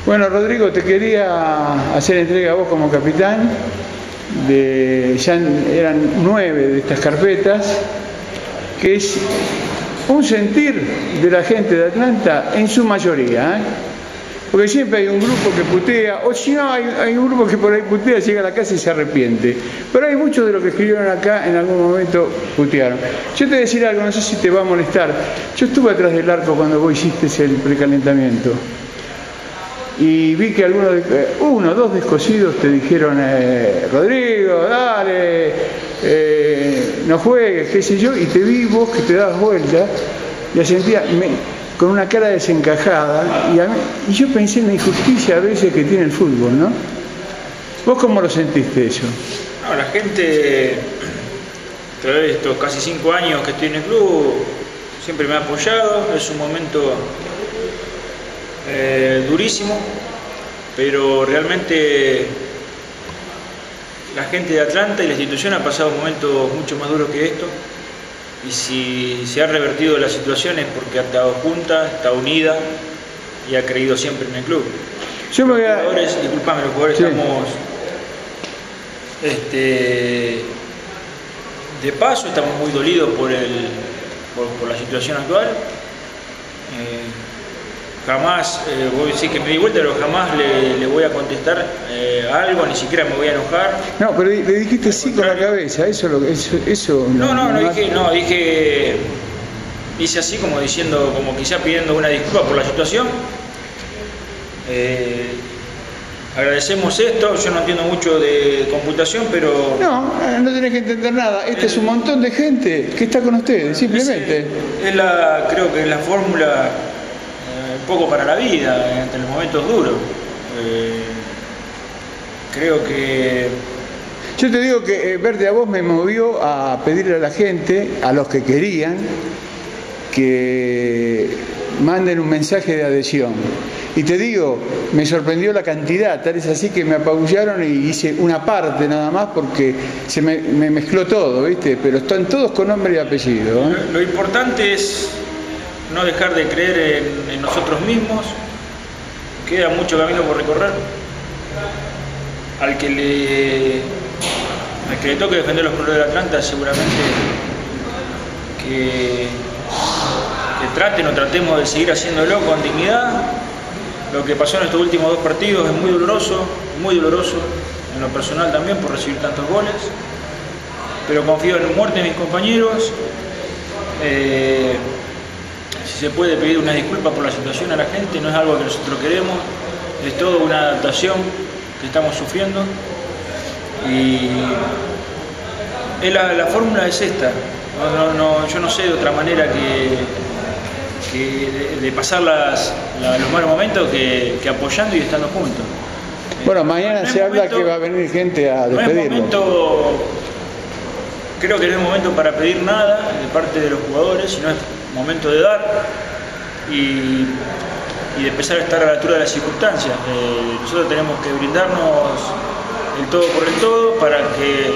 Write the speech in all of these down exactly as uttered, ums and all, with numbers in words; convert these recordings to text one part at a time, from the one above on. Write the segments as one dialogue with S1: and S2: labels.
S1: Bueno, Rodrigo, te quería hacer entrega a vos como capitán. De, ya eran nueve de estas carpetas, que es un sentir de la gente de Atlanta en su mayoría, ¿eh? Porque siempre hay un grupo que putea, o si no, hay, hay un grupo que por ahí putea, llega a la casa y se arrepiente. Pero hay muchos de los que escribieron acá en algún momento putearon. Yo te voy a decir algo, no sé si te va a molestar. Yo estuve atrás del arco cuando vos hiciste el precalentamiento. Y vi que algunos, uno o dos descosidos te dijeron, eh, Rodrigo, dale, eh, no juegues, qué sé yo, y te vi vos que te dabas vuelta, y sentía me, con una cara desencajada, y, a mí, y yo pensé en la injusticia a veces que tiene el fútbol, ¿no? ¿Vos cómo lo sentiste eso?
S2: No, la gente, a través de estos casi cinco años que estoy en el club, siempre me ha apoyado, es un momento Eh, durísimo, pero realmente la gente de Atlanta y la institución ha pasado momentos mucho más duros que esto, y si se ha revertido la situación es porque ha estado junta, está unida y ha creído siempre en el club. Yo me voy a... Los jugadores, disculpame, los jugadores sí. Estamos este, de paso, estamos muy dolidos por, el, por, por la situación actual. Eh, Jamás, eh, voy a decir que me di vuelta, pero jamás le, le voy a contestar eh, algo, ni siquiera me voy a enojar.
S1: No, pero le dijiste sí con la cabeza, eso lo eso, eso
S2: No, no, no, no dije, no, dije, hice así como diciendo, como quizá pidiendo una disculpa por la situación. Eh, agradecemos esto, yo no entiendo mucho de computación, pero...
S1: No, no tenés que entender nada, este el, es un montón de gente que está con ustedes, simplemente.
S2: Es, es la, creo que es la fórmula... un poco para la vida, entre los momentos duros. Eh, creo que...
S1: Yo te digo que eh, verte a vos me movió a pedirle a la gente, a los que querían, que manden un mensaje de adhesión. Y te digo, me sorprendió la cantidad, tal es así que me apabullaron y hice una parte nada más porque se me, me mezcló todo, ¿viste? Pero están todos con nombre y apellido, ¿eh?
S2: Lo, lo importante es no dejar de creer en, en nosotros mismos. Queda mucho camino por recorrer. Al que le, al que le toque defender los colores de Atlanta, seguramente que, que traten o tratemos de seguir haciéndolo con dignidad. Lo que pasó en estos últimos dos partidos es muy doloroso, muy doloroso en lo personal también por recibir tantos goles. Pero confío en la muerte de mis compañeros. Eh, Si se puede pedir una disculpa por la situación a la gente, no es algo que nosotros queremos, es toda una adaptación que estamos sufriendo y es la, la fórmula es esta. No, no, no, yo no sé de otra manera que, que de, de pasar las, la, los malos momentos que, que apoyando y estando juntos.
S1: Bueno, mañana no se habla momento, que va a venir gente a despedirlo.
S2: No es momento, creo que no es momento para pedir nada de parte de los jugadores, sino es momento de dar y, y de empezar a estar a la altura de las circunstancias. Eh, nosotros tenemos que brindarnos el todo por el todo para que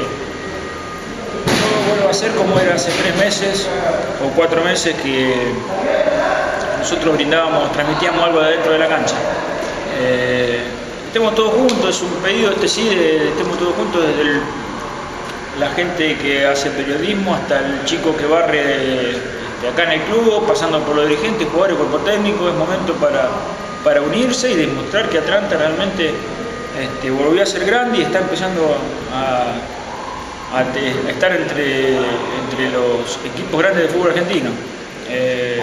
S2: todo vuelva a ser como era hace tres meses o cuatro meses que nosotros brindábamos, transmitíamos algo de adentro de la cancha. Eh, estemos todos juntos, es un pedido este sí, de, estemos todos juntos desde el, la gente que hace periodismo hasta el chico que barre de, de acá en el club, pasando por los dirigentes, jugadores, cuerpo técnico. Es momento para, para unirse y demostrar que Atlanta realmente este, volvió a ser grande y está empezando a, a, te, a estar entre, entre los equipos grandes del fútbol argentino. Eh,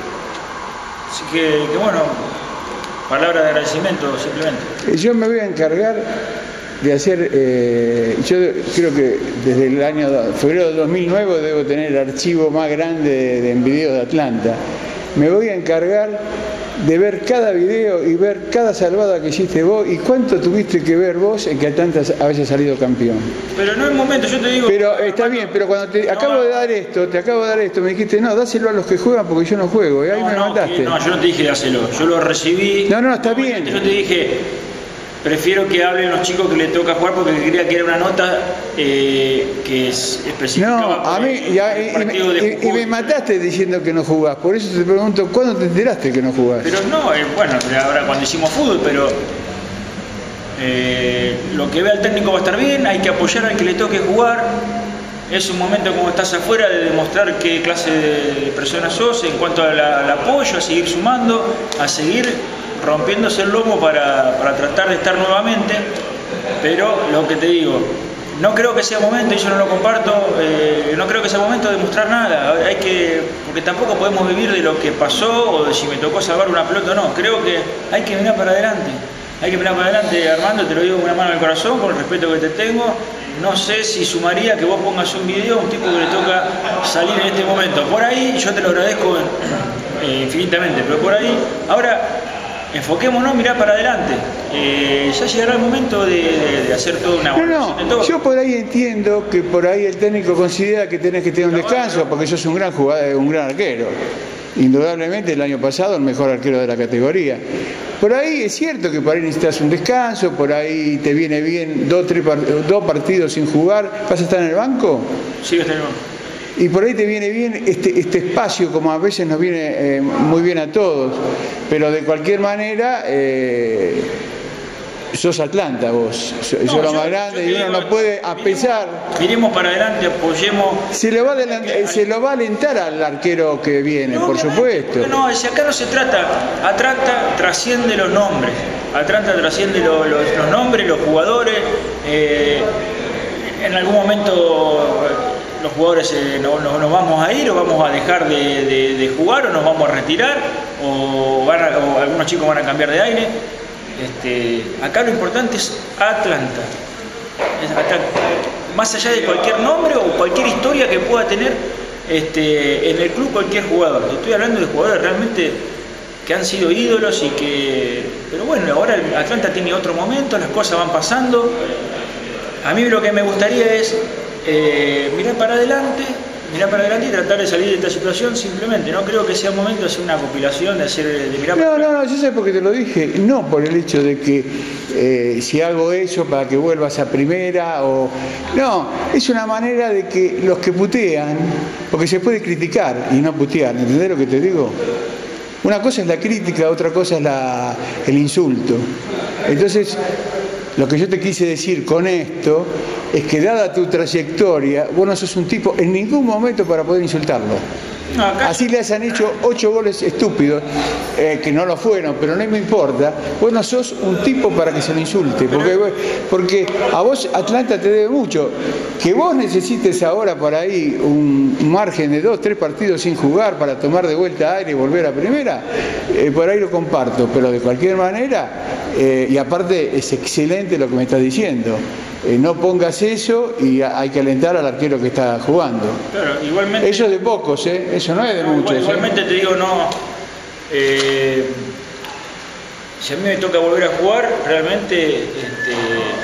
S2: así que, que bueno, palabras de agradecimiento simplemente.
S1: Yo me voy a encargar de hacer, eh, yo creo que desde el año febrero de dos mil nueve debo tener el archivo más grande de, de en video de Atlanta. Me voy a encargar de ver cada video y ver cada salvada que hiciste vos y cuánto tuviste que ver vos en que Atlanta haya salido campeón.
S2: Pero no es momento, yo te digo...
S1: Pero está bien, pero cuando te no, acabo de dar esto, te acabo de dar esto, me dijiste, no, dáselo a los que juegan porque yo no juego, y ahí
S2: no,
S1: me
S2: no,
S1: mandaste.
S2: No, yo no te dije dáselo, yo lo recibí...
S1: No, no, está bien.
S2: Yo te dije... prefiero que hablen los chicos que le toca jugar porque quería que era una nota eh, que es específica.
S1: No, a mí,
S2: el,
S1: ya,
S2: el
S1: y,
S2: partido
S1: y,
S2: de
S1: y me mataste diciendo que no jugás, por eso te pregunto, ¿cuándo te enteraste que no jugás?
S2: Pero no, eh, bueno, ahora cuando hicimos fútbol, pero eh, lo que vea el técnico va a estar bien, hay que apoyar al que le toque jugar. Es un momento como estás afuera de demostrar qué clase de persona sos en cuanto al, al apoyo, a seguir sumando, a seguir rompiéndose el lomo para, para tratar de estar nuevamente. Pero lo que te digo, no creo que sea momento, y yo no lo comparto, eh, no creo que sea momento de mostrar nada. Hay que, porque tampoco podemos vivir de lo que pasó o de si me tocó salvar una pelota o no. Creo que hay que mirar para adelante. Hay que mirar para adelante, Armando, te lo digo con una mano en el corazón, con el respeto que te tengo. No sé si sumaría que vos pongas un video a un tipo que le toca salir en este momento. Por ahí, yo te lo agradezco eh, infinitamente, pero por ahí, ahora enfoquémonos, mirá para adelante. Eh, ya llegará el momento de, de, de hacer toda una
S1: No, no,
S2: de todo.
S1: yo por ahí entiendo que por ahí el técnico considera que tenés que tener un descanso porque sos un gran jugador, un gran arquero. Indudablemente el año pasado el mejor arquero de la categoría. Por ahí es cierto que por ahí necesitas un descanso, por ahí te viene bien dos, tres part dos partidos sin jugar. ¿Vas a estar en el banco?
S2: Sí, está en el banco.
S1: Y por ahí te viene bien este, este espacio, como a veces nos viene eh, muy bien a todos. Pero de cualquier manera, eh, sos Atlanta vos, sos no, lo más grande y uno no puede, a pesar...
S2: Miremos para adelante, apoyemos...
S1: Se lo va a, se lo va a alentar al arquero que viene, no, por supuesto.
S2: No, si acá no se trata, Atlanta trasciende los nombres, Atlanta trasciende los, los, los nombres, los jugadores, eh, en algún momento... los jugadores eh, no, no, nos vamos a ir o vamos a dejar de, de, de jugar o nos vamos a retirar o, van a, o algunos chicos van a cambiar de aire. Este, acá lo importante es Atlanta. Es Atlanta. Más allá de cualquier nombre o cualquier historia que pueda tener este, en el club cualquier jugador. Estoy hablando de jugadores realmente que han sido ídolos y que... Pero bueno, ahora el Atlanta tiene otro momento, las cosas van pasando. A mí lo que me gustaría es Eh, mirar para adelante, mirar para adelante y tratar de salir de esta situación simplemente. No creo que sea momento de hacer una compilación, de hacer de mirar
S1: no,
S2: para
S1: no, no, yo sé por qué te lo dije, no por el hecho de que eh, si hago eso para que vuelvas a primera o... No, es una manera de que los que putean, porque se puede criticar y no putear, ¿entendés lo que te digo? Una cosa es la crítica, otra cosa es la, el insulto. Entonces, lo que yo te quise decir con esto es que dada tu trayectoria, vos no sos un tipo en ningún momento para poder insultarlo. No, así les han hecho ocho goles estúpidos, eh, que no lo fueron, pero no me importa. Vos no sos un tipo para que se lo insulte, porque, porque a vos Atlanta te debe mucho. Que vos necesites ahora por ahí un margen de dos, tres partidos sin jugar para tomar de vuelta aire y volver a primera, eh, por ahí lo comparto, pero de cualquier manera, eh, y aparte es excelente lo que me estás diciendo. Eh, no pongas eso y hay que alentar al arquero que está jugando.
S2: Claro, igualmente.
S1: Eso es de pocos, ¿eh? Eso no es de no, muchos.
S2: Igual, igualmente ¿eh? Te digo, no. Eh, si a mí me toca volver a jugar, realmente, este,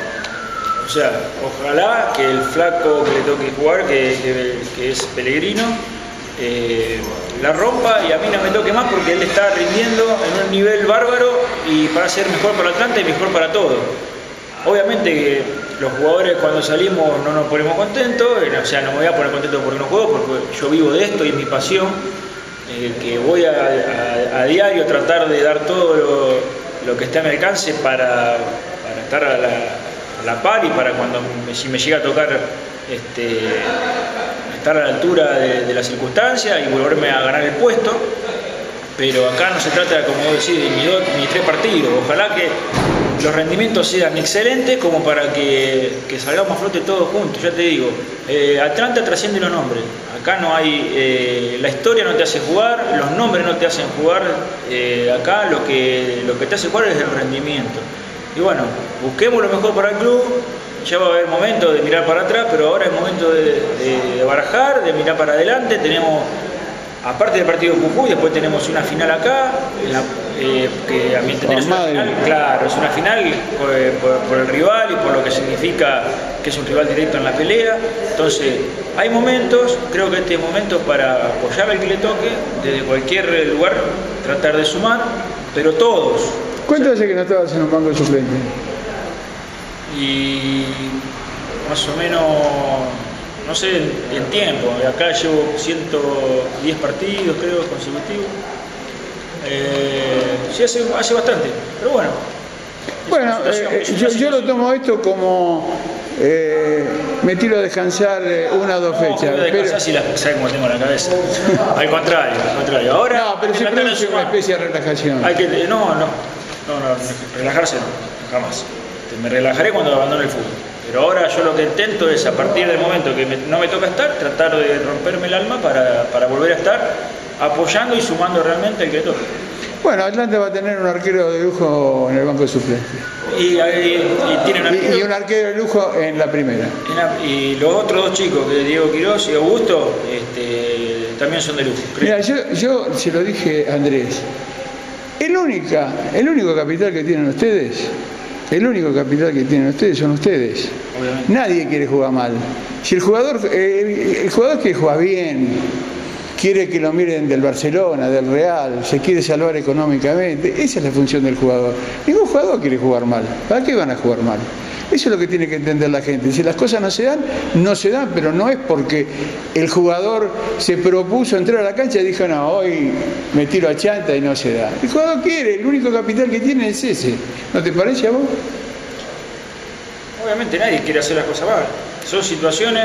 S2: o sea, ojalá que el flaco que le toque jugar, que, que, que es Pellegrino, eh, la rompa y a mí no me toque más porque él está rindiendo en un nivel bárbaro y para ser mejor para Atlanta y mejor para todo. Obviamente que los jugadores cuando salimos no nos ponemos contentos, o sea, no me voy a poner contento porque no juego, porque yo vivo de esto y es mi pasión, eh, que voy a, a, a diario tratar de dar todo lo, lo que esté a mi alcance para, para estar a la, a la par y para cuando me, si me llega a tocar este, estar a la altura de, de las circunstancias y volverme a ganar el puesto. Pero acá no se trata, como vos decís, de ni, dos, ni tres partidos. Ojalá que los rendimientos sean excelentes como para que, que salgamos a flote todos juntos. Ya te digo, eh, Atlanta trasciende los nombres. Acá no hay... Eh, la historia no te hace jugar, los nombres no te hacen jugar. Eh, acá lo que, lo que te hace jugar es el rendimiento. Y bueno, busquemos lo mejor para el club. Ya va a haber momento de mirar para atrás, pero ahora es momento de, de, de barajar, de mirar para adelante. Tenemos... Aparte del partido de Jujuy, después tenemos una final acá, la, eh, que a mi entender es una final, claro, es una final por, por, por el rival y por lo que significa que es un rival directo en la pelea. Entonces, hay momentos, creo que este es momento para apoyar al que le toque, desde cualquier lugar, tratar de sumar, pero todos.
S1: ¿Cuánto hace que no estabas en un banco de suplente?
S2: y más o menos, no sé en, en tiempo, acá llevo ciento diez partidos creo consecutivos, eh, sí hace, hace bastante, pero bueno.
S1: Bueno, eh, yo, yo lo tomo esto como eh, me tiro a descansar una o dos
S2: no,
S1: fechas.
S2: No, pero... si la sabes cómo tengo la cabeza. Al contrario, al contrario. Ahora,
S1: no, pero se produce una especie de relajación.
S2: Hay que, no, no, no, no, relajarse no, jamás. Me relajaré cuando abandone el fútbol. Pero ahora yo lo que intento es, a partir del momento que me, no me toca estar, tratar de romperme el alma para, para volver a estar apoyando y sumando realmente el que toque.
S1: Bueno, Atlanta va a tener un arquero de lujo en el banco de suplentes.
S2: Y, y, y, tiene un arquero,
S1: y, y un arquero de lujo en la primera.
S2: En la, y los otros dos chicos, que Diego Quirós y Augusto, este, también son de lujo.
S1: Mira, yo, yo se lo dije a Andrés. El, única, el único capital que tienen ustedes, el único capital que tienen ustedes son ustedes.
S2: Obviamente.
S1: Nadie quiere jugar mal. Si el jugador, eh, el jugador quiere jugar bien, quiere que lo miren del Barcelona, del Real, se quiere salvar económicamente, esa es la función del jugador. Ningún jugador quiere jugar mal. ¿Para qué van a jugar mal? Eso es lo que tiene que entender la gente. Si las cosas no se dan, no se dan, pero no es porque el jugador se propuso entrar a la cancha y dijo, no, hoy me tiro a chanta y no se da. El jugador quiere, el único capital que tiene es ese. ¿No te parece a vos?
S2: Obviamente nadie quiere hacer las cosas mal. Son situaciones,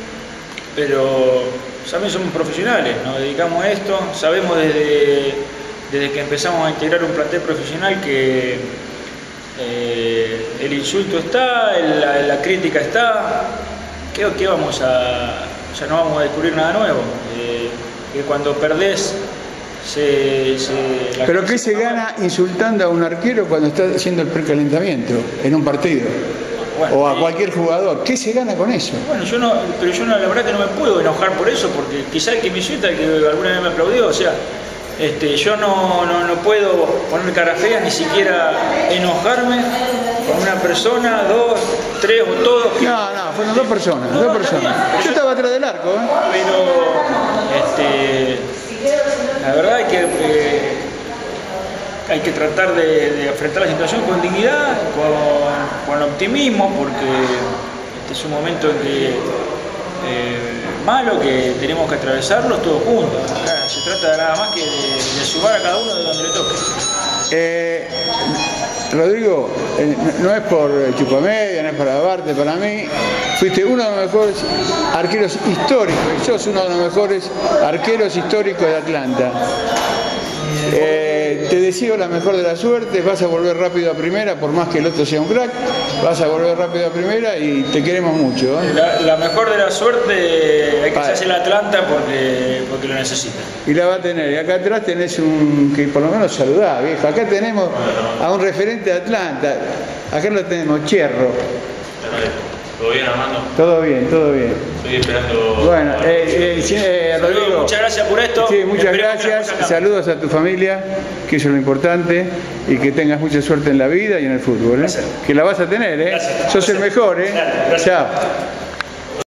S2: pero también somos profesionales, nos dedicamos a esto, sabemos desde, desde que empezamos a integrar un plantel profesional que eh, el insulto está, la, la crítica está, ¿qué, qué vamos a, ya no vamos a descubrir nada nuevo? Eh, que cuando perdés se... se
S1: ¿Pero qué se gana insultando a un arquero cuando está haciendo el precalentamiento en un partido? Bueno, o a cualquier jugador, ¿qué se gana con eso?
S2: Bueno, yo no, pero yo no, la verdad que no me puedo enojar por eso, porque quizá el que me insulta, el que alguna vez me aplaudió, o sea, este, yo no, no, no puedo poner cara fea, ni siquiera enojarme con una persona, dos, tres o todos. Que...
S1: No, no, fueron dos personas, no, dos personas. Yo estaba atrás del arco, ¿eh?
S2: Pero, este, la verdad es que... Eh, hay que tratar de, de enfrentar la situación con dignidad, con, con optimismo, porque este es un momento en que, eh, malo que tenemos que atravesarlos todos juntos. Acá se trata de nada más que de, de sumar a cada uno de donde le toque.
S1: Eh, Rodrigo, eh, no es por chupamedia, no es para lavarte, para mí fuiste uno de los mejores arqueros históricos, y sos uno de los mejores arqueros históricos de Atlanta. Eh, te deseo la mejor de la suerte, vas a volver rápido a primera, por más que el otro sea un crack, vas a volver rápido a primera y te queremos mucho. ¿eh?
S2: La, la mejor de la suerte hay que hacerse la Atlanta porque, porque lo necesita.
S1: Y la va a tener, y acá atrás tenés un, que por lo menos saludá, viejo, acá tenemos a un referente de Atlanta, acá lo tenemos, Cherro.
S3: ¿Todo bien, Armando?
S1: Todo bien, todo bien.
S3: Estoy esperando...
S1: Bueno, eh, eh, eh, Rodrigo,
S2: muchas gracias por esto.
S1: Sí, muchas gracias. Saludos a tu familia, que eso es lo importante, y que tengas mucha suerte en la vida y en el fútbol. ¿eh? Que la vas a tener, ¿eh? Gracias. Sos el mejor, ¿eh? Chao.